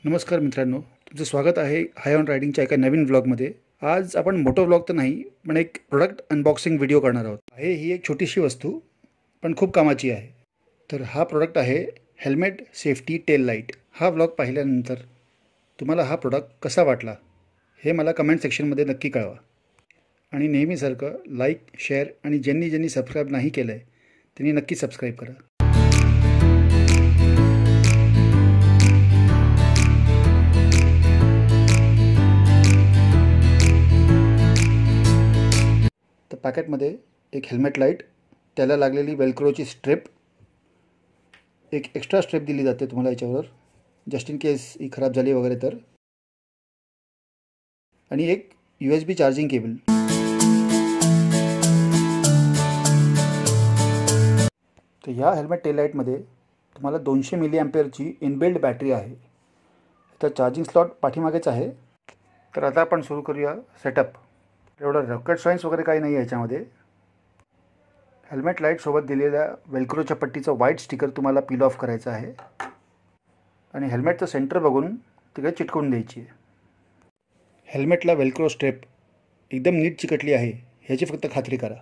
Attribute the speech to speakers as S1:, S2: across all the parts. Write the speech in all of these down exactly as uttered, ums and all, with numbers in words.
S1: नमस्कार मित्रांनो, तुमचं स्वागत आहे हाय ऑन रायडिंगच्या एका नवीन व्लॉगमध्ये। आज आपण मोटो व्लॉग तर नाही पण एक प्रोडक्ट अनबॉक्सिंग व्हिडिओ करणार आहोत। आहे ही एक छोटीशी वस्तू पण खूप कामाची आहे। तर हा प्रोडक्ट आहे हेल्मेट सेफ्टी टेल लाईट। हा व्लॉग पाहिल्यानंतर तुम्हाला हा प्रोडक्ट कसा वाटला हे मला कमेंट सेक्शनमध्ये नक्की कळवा। आणि नेहमीसारखं लाईक, शेअर आणि ज्यांनी ज्यांनी सबस्क्राईब नाही केलं आहे त्यांनी नक्की सबस्क्राईब करा। तर पॅकेटमध्ये एक हेल्मेट लाईट, त्याला लागलेली वेल्क्रोची स्ट्रिप, एक एक्स्ट्रा स्ट्रिप दिली जाते तुम्हाला याच्यावर जस्ट इन केस ही खराब झाली वगैरे तर, आणि एक U S B charging cable. तर या हेल्मेट टेल लाईटमध्ये तुम्हाला दोनशे मिली अँपिअरची इनबिल्ड बॅटरी आहे। तर चार्जिंग स्लॉट पाठीमागेच आहे। तर आता आपण सुरू करूया सेटअप। एवढं रॉकेट सायन्स वगैरे काही नाही आहे याच्यामध्ये। हेल्मेट लाईटसोबत दिलेल्या वेल्क्रोच्या पट्टीचं व्हाईट स्टिकर तुम्हाला पील ऑफ करायचं आहे आणि हेल्मेटचं सेंटर बघून तिकडे चिटकवून द्यायची आहे। हेल्मेटला वेल्क्रो स्ट्रेप एकदम नीट चिकटली आहे ह्याची फक्त खात्री करा।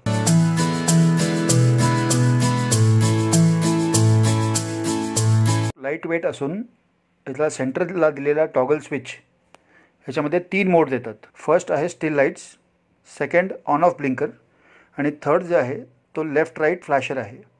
S1: लाईट वेट असून याला सेंटरला दिलेला टॉगल स्विच ह्याच्यामध्ये तीन मोड देतात। फर्स्ट आहे still lights, second on off blinker आणि थर्ड जे आहे तो लेफ्ट राईट फ्लॅशर आहे।